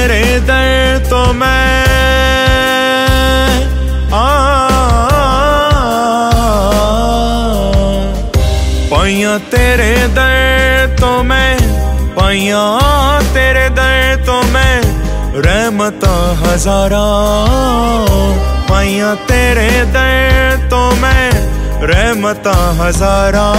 तेरे दर तो मैं पाइयां तेरे दर तो मैं, पाइयां तेरे दर तो मैं रहमतां हजारां, पाइयां तेरे दर तो मैं रहमतां हजारां।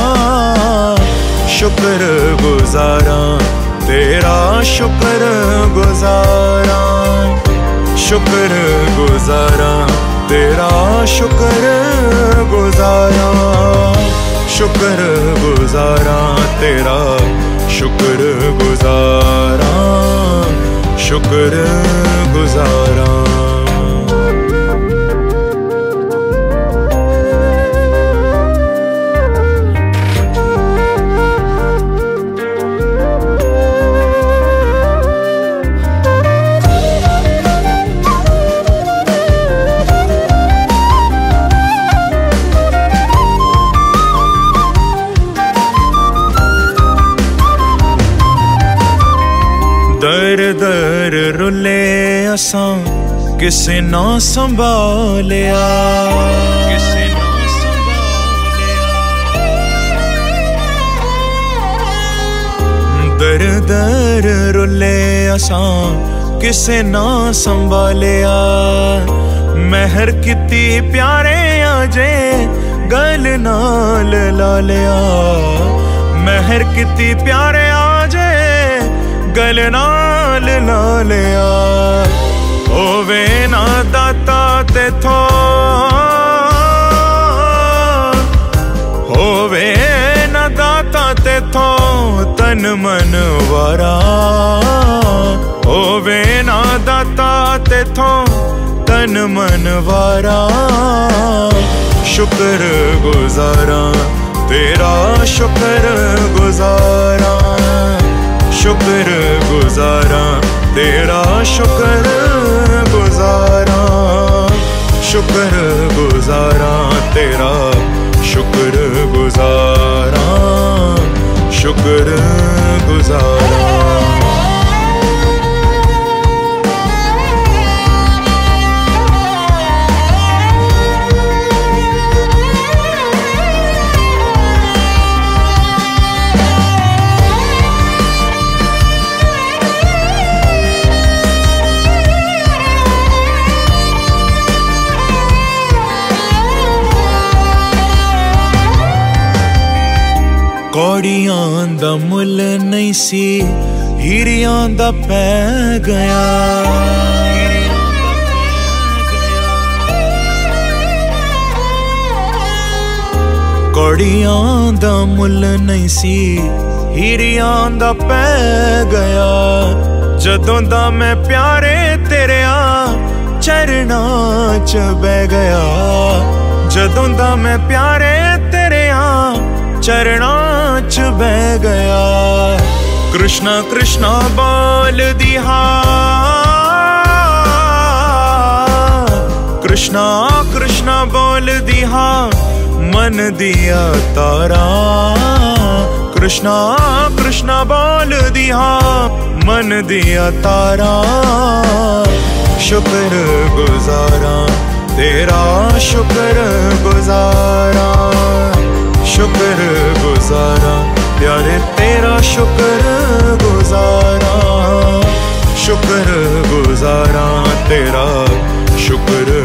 शुक्र गुजारां तेरा शुक्र गुजारां, शुक्र गुजारां तेरा शुक्र गुजारां, शुक्र गुजारां तेरा शुक्र गुजारां, शुक्र गुजारां। दर दर रुले असां किसे ना संभालिया, किसे ना संभालिया। दर दर रुले असां किसे ना संभालिया। महर किती प्यारे आजे गल नाल ला लिया, महर किती प्यारे आजे गल नाल ला लिया। होवे ना दाता तेथों, होवे ना दाता तेथों तन मन वारा, होवे ना दाता तेथों तन मन वारा। शुक्र गुजारां तेरा शुक्र गुजारां, शुक्र गुजारां तेरा शुक्र गुजारां, शुक्र गुजारां तेरा शुक्र गुजारां, शुक्र गुजारां। कौड़ियां दा मुल नहीं सी हीरियां दा पै गया, कौड़ियां दा मुल नहीं सी हीरियां दा पै गया। जदों दा मैं प्यारे तेरे चरना च बह गया, जदों दा मैं प्यारे तेरे चरना च बह गया। कृष्णा कृष्णा बोल दिया, कृष्णा कृष्णा बोल दिया मन दिया तारा, कृष्णा कृष्णा बोल दिया मन दिया तारा। शुक्र गुजारां तेरा शुक्र गुजारां, शुक्र गुजारां प्यारे तेरा शुक्र गुजारां, शुक्र गुजारां तेरा शुक्र